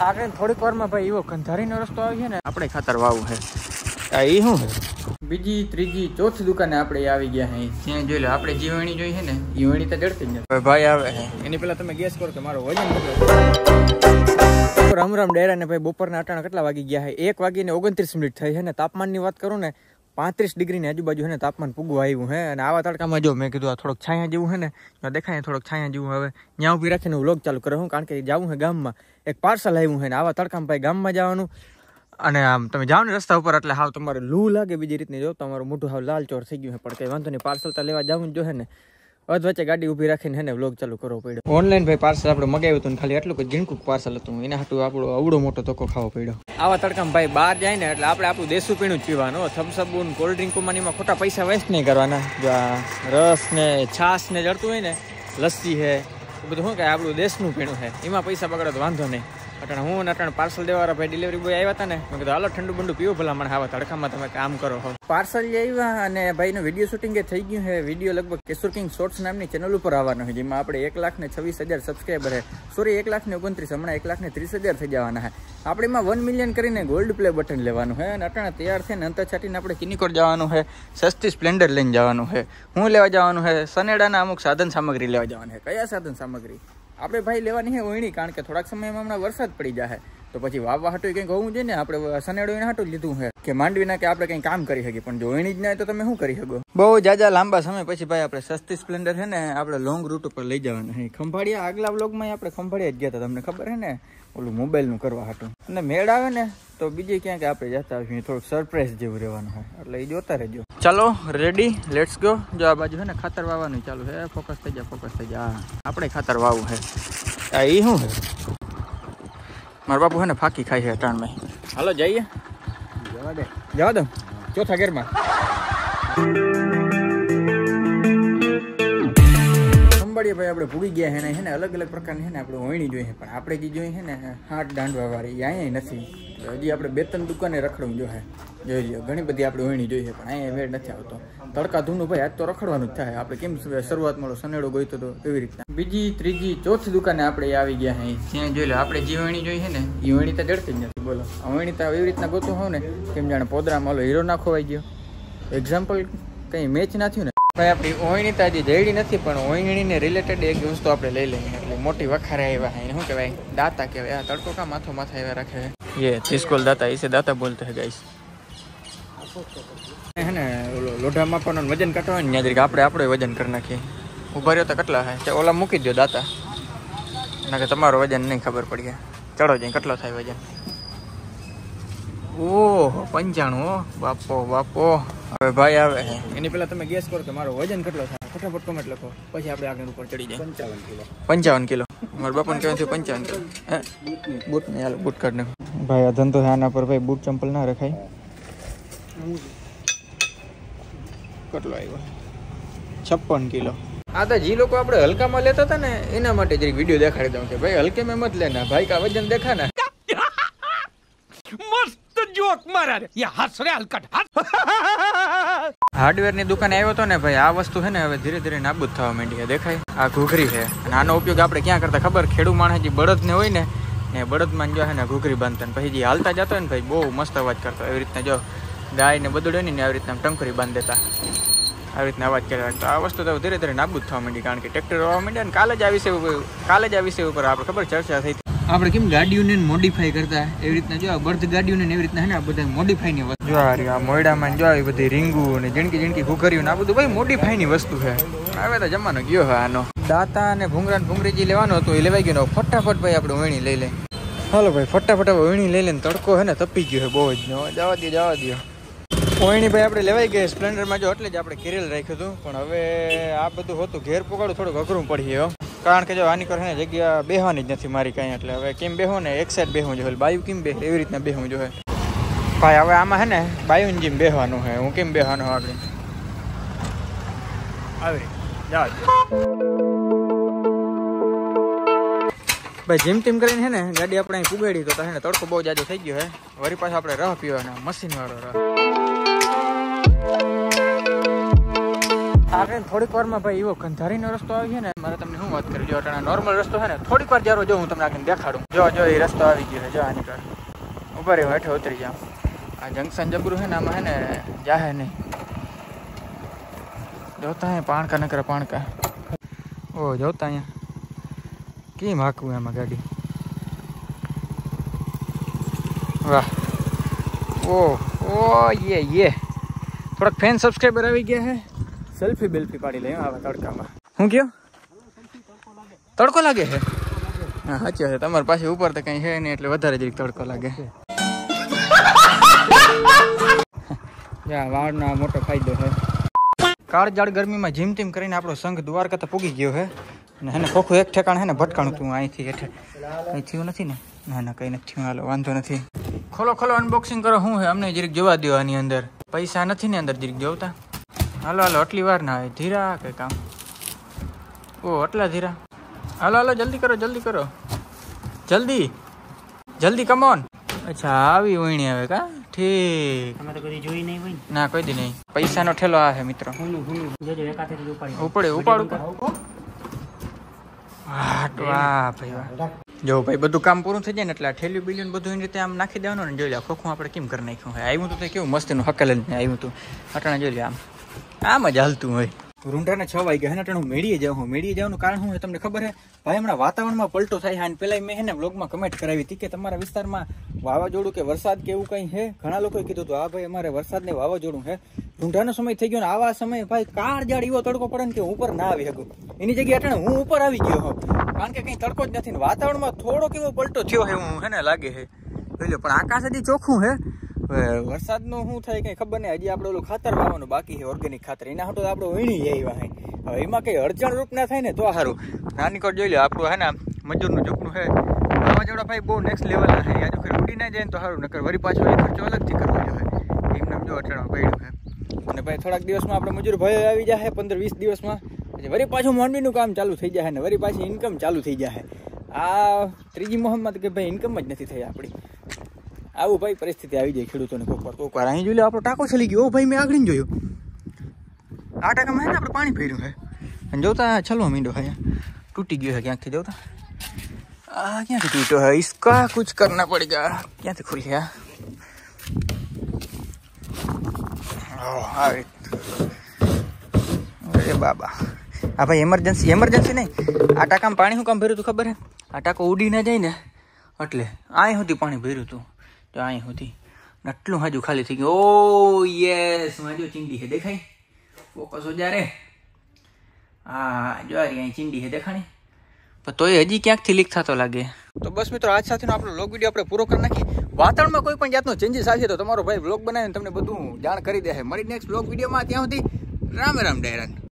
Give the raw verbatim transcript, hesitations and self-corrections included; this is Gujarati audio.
આગળ થોડીક વારમાં ભાઈ એવો કંધારીનો રસ્તો આવી છે ને આપણે ખાતર વાવું છે આ એ શું છે બીજી ત્રીજી ચોથી દુકાને આપણે આવી ગયા હે ત્યાં જોઈ લો આપણે જે વણી જોઈ છે ને એ વણી તો જડતી જ નથી ભાઈ આવે છે એની પહેલા તમે ગેસ કરો કે મારો વજન કેટલો રામ રામ ડેરા ને ભાઈ બપોરના અટાણા કેટલા વાગી ગયા છે એક વાગીને ઓગણત્રીસ મિનિટ થઈ છે ને તાપમાનની વાત કરું ને પાંત્રીસ ડિગ્રીની આજુબાજુ છે ને તાપમાન પૂગવા આવ્યું છે અને આવા તડકામાં જો મેં કીધું આ થોડોક છાયા જેવું છે ને દેખાય થોડોક છાયા જેવું હવે ત્યાં ઉભી રાખીને વ્લોગ ચાલુ કર્યો હું કારણ કે જવું છે ગામમાં એક પાર્સલ આવ્યું છે ને આવા તડકામાં ભાઈ ગામમાં જવાનું અને આમ તમે જાઓ ને રસ્તા ઉપર એટલે હાવ તમારે લૂ લાગે બીજી રીતની જો તમારું મોઢું હાવ લાલ ચોર થઈ ગયું છે પણ કઈ વાંધો નહીં પાર્સલ તો લેવા જવું જ જોઈએ ને અધ વચ્ચે ગાડી ઉભી રાખીને હે ને વ્લોગ ચાલુ કરવો પડ્યો ઓનલાઈન ભાઈ પાર્સલ આપણે મગાવ્યું હતું ખાલી એટલું કે ઝીણકું પાર્સલ હતું એના હાટું આપણો અવડો મોટો ધક્કો ખાવો પડ્યો આવા તડકામાં ભાઈ બહાર જાય ને એટલે આપણે આપણું દેશી પીણું જ પીવાનું થમ્સઅપ કોલ્ડ ડ્રિંકમાં એમાં ખોટા પૈસા વેસ્ટ નહીં કરવાના જો આ રસ ને છાશ ને જડતું હોય ને લસ્સી છે એ બધું શું કે આપણું દેશનું પીણું છે એમાં પૈસા બગડે તો વાંધો નહીં અટાણે હું અટાણે પાર્સલ દેવાળા ભાઈ ડિલિવરી બોય આવ્યા હતા ને મેં કીધું હાલો ઠંડુ બંડુ પીવું ભલા મને આવા તડકામાં તમે કામ કરો હો પાર્સલ આવ્યા અને ભાઈનું વિડીયો શૂટિંગ એ થઈ ગયું છે વિડીયો લગભગ કેશુર કિંગ શોર્ટ્સ નામની ચેનલ ઉપર આવવાનો છે જેમાં આપણે એક લાખ ને છવ્વીસ હજાર સબસ્ક્રાઈબર છે સોરી એક લાખ ને ઓગણત્રીસ હમણાં એક લાખ ને ત્રીસ હજાર થઈ જવાના છે આપણે એમાં વન મિલિયન કરીને ગોલ્ડ પ્લે બટન લેવાનું છે અને અટાણે તૈયાર થઈને અંતર છાટીને આપણે કિનિકોટ જવાનું છે સસ્તી સ્પ્લેન્ડર લઈને જવાનું છે હું લેવા જવાનું છે સનેડાના અમુક સાધન સામગ્રી લેવા જવાનું છે કયા સાધન સામગ્રી આપણે ભાઈ લેવાની છે ઓયણી કારણ કે થોડાક સમયમાં હમણાં વરસાદ પડી જાય તો પછી વાવવા હાટું કંઈક હોવું જોઈએ ને આપણે સનેડો એના હાટું લીધું છે કે માંડવીના કે આપણે કંઈ કામ કરી શકીએ પણ જો ઓયણી જ ના તો તમે શું કરી શકો બહુ જાજા લાંબા સમય પછી ભાઈ આપણે સસ્તી સ્પ્લેન્ડર છે ને આપણે લોંગ રૂટ ઉપર લઈ જવાના છે ખંભાળિયા આગલા વ્લોગમાં આપણે ખંભાળિયા જ ગયા હતા તમને ખબર છે ને ઓલું મોબાઈલનું કરવા હાટું અને મેળ આવે ને તો બીજે ક્યાંક આપણે જતા આવીએ થોડુંક સરપ્રાઈઝ જેવું રહેવાનું હોય એટલે એ જોતા રહેજો ચાલો રેડી લેટ્સ ગો જો આ બાજુ છે ને ખાતર વાવવાનું ચાલુ છે ફોકસ થઈ જાય ફોકસ થઈ જાય આપણે ખાતર વાવવું છે આ એ શું છે મારા બાપુ છે ને ફાકી ખાય છે ત્રણમાં હાલો જઈએ જવા દે જવા દો ચોથા ગેરમાં સંભાળીએ ભાઈ આપણે ભૂગી ગયા છે ને છે ને અલગ અલગ પ્રકારની છે ને આપણે ઓયણી જોઈએ પણ આપણે જે જોઈએ છે ને હાથ દાંડવા વાળી અહીંયા નથી હજી આપણે બે ત્રણ દુકાને રખડવું જોઈએ જોઈ લો ઘણી બધી આપણે ઓયણી જોઈએ પણ અહીંયા વેળ નથી આવતો તડકા ધૂનું ભાઈ આજ તો રખડવાનું જ થાય આપણે કેમ શરૂઆતમાં સનેડો ગોઈતો તો એવી રીતના બીજી ત્રીજી ચોથી દુકાને આપણે આવી ગયા હે ત્યાં જોઈ લો આપણે જે ઓયણી જોઈએ ને એ ઓયણી તો જડતી જ નથી બોલો ઓયણી તો એવી રીતના ગોતું હોવ ને કેમ જાણે પોદરામાં ઓલો હીરો ના ખોવાઈ ગયો એક્ઝામ્પલ કંઈ મેચ ના થયું ને ભાઈ આપણી ઓયણી તો હજી જડી નથી પણ ઓયણીને રિલેટેડ એક વસ્તુ આપણે લઈ લઈએ એટલે મોટી વખારે આવ્યા હે શું કહેવાય દાતા કહેવાય આ તડકો કા માથો માથા આવ્યા રાખે ये जिसको दाता इसे दाता बोलते हैं गाइस है ने लोઢા માપવાનો વજન કાઢવાનું ને યાદ આપણે આપણે વજન કરી નાખીએ ઉભા રહ્યો તો કેટલા થાય ઓલા મૂકી દો દાતા ના કે તમારો વજન નહીં ખબર પડી ચડો જાય કેટલો થાય વજન ઓહો પંચાણું બાપો બાપો હવે ભાઈ આવે છે એની પહેલા તમે ગેસ કરો કે મારો વજન કેટલો થાય ફટાફટ કમેન્ટ લખો પછી આપણે આગળ ઉપર ચડી જાય પંચાવન કિલો પંચાવન કિલો મારા બાપાને કહેવાય પંચાવન કિલો હે બૂટ નહીં હાલ બૂટ કાઢ નાખો ભાઈ આ ધંધો આના પર ભાઈ બૂટ ચંપલ ના રખાય કેટલો આવ્યો છપ્પન કિલો આ તો જે લોકો આપણે હલકામાં લેતા હતા ને એના માટે જરીક વિડીયો દેખાડી દઉં કે ભાઈ હલકે મેં મત લેના ભાઈ કા વજન દેખા ના મસ્ત જોક મારા રે યા હસ રે હલકટ હાર્ડવેર ની દુકાને આવ્યો તો ને ભાઈ આ વસ્તુ છે ને હવે ધીરે ધીરે નાબૂદ થવા માંડી છે દેખાય આ ઘૂઘરી છે અને આનો ઉપયોગ આપણે ક્યાં કરતા ખબર ખેડૂ માણસ જે બળદ ને હોય ને ને બળદમાં જો છે ને ઘૂઘરી બાંધતા ને પછી જે હાલતા જતો હોય ને ભાઈ બહુ મસ્ત અવાજ કરતો એવી રીતના જો ગાય ને બધું ને આવી રીતના ટંકરી બાંધ દેતા આવી રીતના અવાજ કર્યા તો આ વસ્તુ તો ધીરે ધીરે નાબૂદ થવા માંડી કારણ કે ટ્રેક્ટર આવવા માંડ્યા ને કાલે જ આ વિષય કાલે જ આ વિષય ઉપર આપણે ખબર ચર્ચા થઈ આપણે કેમ ગાડીઓને મોડિફાઈ કરતા એવી રીતના જો બર્થ ગાડીઓને એવી રીતના હે ને આ બધા મોડિફાઈ ની વસ્તુ જો આ મોયડામાં જો આવી બધી રીંગુ ને જીણકી જીણકી ઘૂઘરીઓ ને આ બધું ભાઈ મોડિફાઈ ની વસ્તુ છે હવે તો જમાનો ગયો છે આનો દાતા અને ભૂંગરા ને ભૂંગરી જે લેવાનો હતો એ લેવાઈ ગયો ફટાફટ ભાઈ આપણે ઓયણી લઈ લે હાલો ભાઈ ફટાફટ ઓયણી લઈ લે તડકો છે ને તપી ગયો છે બહુ જ જવા દો જવા દો ઓયણી ભાઈ આપણે લેવાઈ ગઈ સ્પ્લેન્ડરમાં જો એટલે જ આપણે ઘેરેલ રાખ્યું હતું પણ હવે આ બધું હોતું ઘેર પકડું થોડુંક અઘરું પડી ગયું કારણ કે જો આની કરે ને જગ્યા બેહવાની જ નથી મારી કાંઈ એટલે હવે કેમ બેહો ને એક સાઈડ બેહવું જોઈએ બાયુ કેમ બે એવી રીતના બેહવું જોઈએ ભાઈ હવે આમાં છે ને બાયુને જેમ બેહવાનું છે હું કેમ બેહવાનું આગળ આવી જાઓ ભાઈ જેમ તેમ કરીને છે ને ગાડી આપણે અહીં પુગાડી તો છે ને તડકો બહુ જાજો થઈ ગયો છે વળી પાછો આપણે રહ પીવાનો મશીન વાળો રહ આગળ થોડીક વારમાં ભાઈ એવો ગંધારીનો રસ્તો આવી છે ને, મારે તમને શું વાત કરી, જો અટાણા નોર્મલ રસ્તો છે ને, થોડીક વાર જારો જો હું તમને આગળ દેખાડું. જો જો એ રસ્તો આવી ગયો છે, જો આની કર ઉભા રહ્યો, હેઠે ઉતરી જાવ. આ જંકશન જબરું છે ને, આમાં છે ને જાહે નહીં. જોતા અહીંયા પાણકા ન કરે પાણકા. ઓ જોતા અહીંયા કેમ હાંકવું એમાં ગાડી. વાહ ઓ ઓ યે યે થોડાક ફેન સબસ્ક્રાઈબર આવી ગયા છે. સેલ્ફી બેલ્ફી પાડી લઈએ આવા તડકામાં. હું કયો તડકો લાગે છે? હા સાચી છે, તમારી પાસે ઉપર તો કઈ છે નહીં એટલે વધારે જરીક તડકો લાગે. વાળનો મોટો ફાયદો છે. કાળજાળ ગરમીમાં જીમ તીમ કરીને આપણો સંઘ દ્વારકા તો પૂગી ગયો છે. અને એને ખોખું એક ઠેકાણ છે ને ભટકાણું તું અહીંથી હેઠે કંઈ થયું નથી ને? ના ના કંઈ નથી થયું. હાલો વાંધો નથી. ખોલો ખોલો અનબોક્સિંગ કરો. શું છે અમને જરીક જોવા દો. આની અંદર પૈસા નથી ને અંદર જરીક જોવતા. હાલો હાલો આટલી વાર ના આવે. ધીરા કઈ કામ. ઓ આટલા ધીરા. હાલો હાલો જલ્દી કરો જલ્દી કરો જલ્દી જલ્દી કમોન. અચ્છા આવી વણી આવે કા? ઠીક. તમે તો કદી જોઈ નહીં હોય? ના કોઈ દી નહીં. પૈસાનો ઠેલો આ છે મિત્રો. ઉપડે ઉપાડું વાહ ભાઈ વાહ. જો ભાઈ બધું કામ પૂરું થઈ જાય ને એટલે આ ઠેલ્યું બિલિયન બધું એની રીતે આમ નાખી દેવાનું ને. જોઈ લે ખોખું આપણે કેમ કરી નાખ્યું હોય. આવ્યું તો કેવું મસ્ત એનું હકેલ આવ્યું હતું. અટાણા જોઈ લે આમ આમ જ હાલતું હોય. રૂંઢાના છ વાગ્યા હે ને અટાણું મેળીએ જાઉં. હું મેળીએ જવાનું કારણ શું છે તમને ખબર છે ભાઈ? હમણાં વાતાવરણમાં પલટો થાય છે. અને પેલા મેં હે ને બ્લોગમાં કમેન્ટ કરાવી હતી કે તમારા વિસ્તારમાં વાવાઝોડું કે વરસાદ કે એવું કંઈ છે. ઘણા લોકોએ કીધું હતું હા ભાઈ અમારે વરસાદ ને વાવાઝોડું છે. રૂંઢાનો સમય થઈ ગયો ને આવા સમયે ભાઈ કાળ જાડ એવો તડકો પડે ને કે હું ઉપર ના આવી શકું. એની જગ્યાએ અટાણે હું ઉપર આવી ગયો હોઉં કારણ કે કંઈ તડકો જ નથી. વાતાવરણમાં થોડો કેવો પલટો થયો છે એવું હે ને લાગે છે. જોઈ લો પણ આકાશ હજી ચોખ્ખું છે. વરસાદનું શું થાય કઈ ખબર નહીં. હજી આપણે ઓલું ખાતર વાવવાનું બાકી છે, ઓર્ગેનિક ખાતર. એના હાટો આપણે વીણી આવ્યા હે. હવે એમાં કઈ અડચણ રૂપ ના થાય ને તો સારું. નાની કોટ જોઈ લો આપણું હે ને મજૂરનું ઝૂકનું છે. વાવાઝોડા ભાઈ બહુ નેક્સ્ટ લેવલના છે. યાદ વખત ઉડી ના જાય ને તો સારું. નકર વળી પાછો એ ખર્ચો અલગથી કરવો જોઈએ. એમને જો અટાણો પડ્યું છે. અને ભાઈ થોડાક દિવસમાં આપણે મજૂર ભાઈ આવી જાય પંદર વીસ દિવસમાં. પછી વળી પાછું માંડવીનું કામ ચાલુ થઈ જાય ને વળી પાછી ઇન્કમ ચાલુ થઈ જાય. આ ત્રીજી મોહમ્મદ કે ભાઈ ઇન્કમ જ નથી થઈ આપણી. આવું ભાઈ પરિસ્થિતિ આવી જાય ખેડૂતોને કોક વાર કોક વાર. અહીં જોઈ લો આપણો ટાંકો ચલી ગયો. ભાઈ મેં આગળ જોયું આ ટાંકામાં હે ને આપણે પાણી ભર્યું છે. અને જોતા છલો મીંડો અહીંયા તૂટી ગયો છે ક્યાંકથી. જોતા આ ક્યાંથી તૂટ્યો है? इसका कुछ करना पड़ेगा. ક્યાંથી ખુલી છે અરે બાબા. હા ભાઈ એમરજન્સી એમરજન્સી નહીં. આ ટાંકામાં પાણી શું કામ ભર્યું હતું ખબર હે? આ ટાંકો ઉડી ના જાય ને એટલે અહીં સુધી પાણી ભર્યું હતું. તો અહીં સુધી આટલું હાજુ ખાલી થઈ ગયું. ઓ યસ માજો ચીંડી છે દેખાય? ફોકસ હો જા રે. હા જો અહીં ચીંડી છે દેખાણી. પણ તોય હજી ક્યાંકથી લીક થતો લાગે. તો બસ મિત્રો આજ સાથેનો આપણો વ્લોગ વિડીયો આપણે પૂરો કરી નાખીએ. વાતાવરણમાં કોઈ પણ જાતનો ચેન્જીસ આવશે તો તમારો ભાઈ વ્લોગ બનાવીને તમને બધું જાણ કરી દે. મળી નેક્સ્ટ વ્લોગ વિડીયોમાં. ત્યાં સુધી રામ રામ ડાયરા.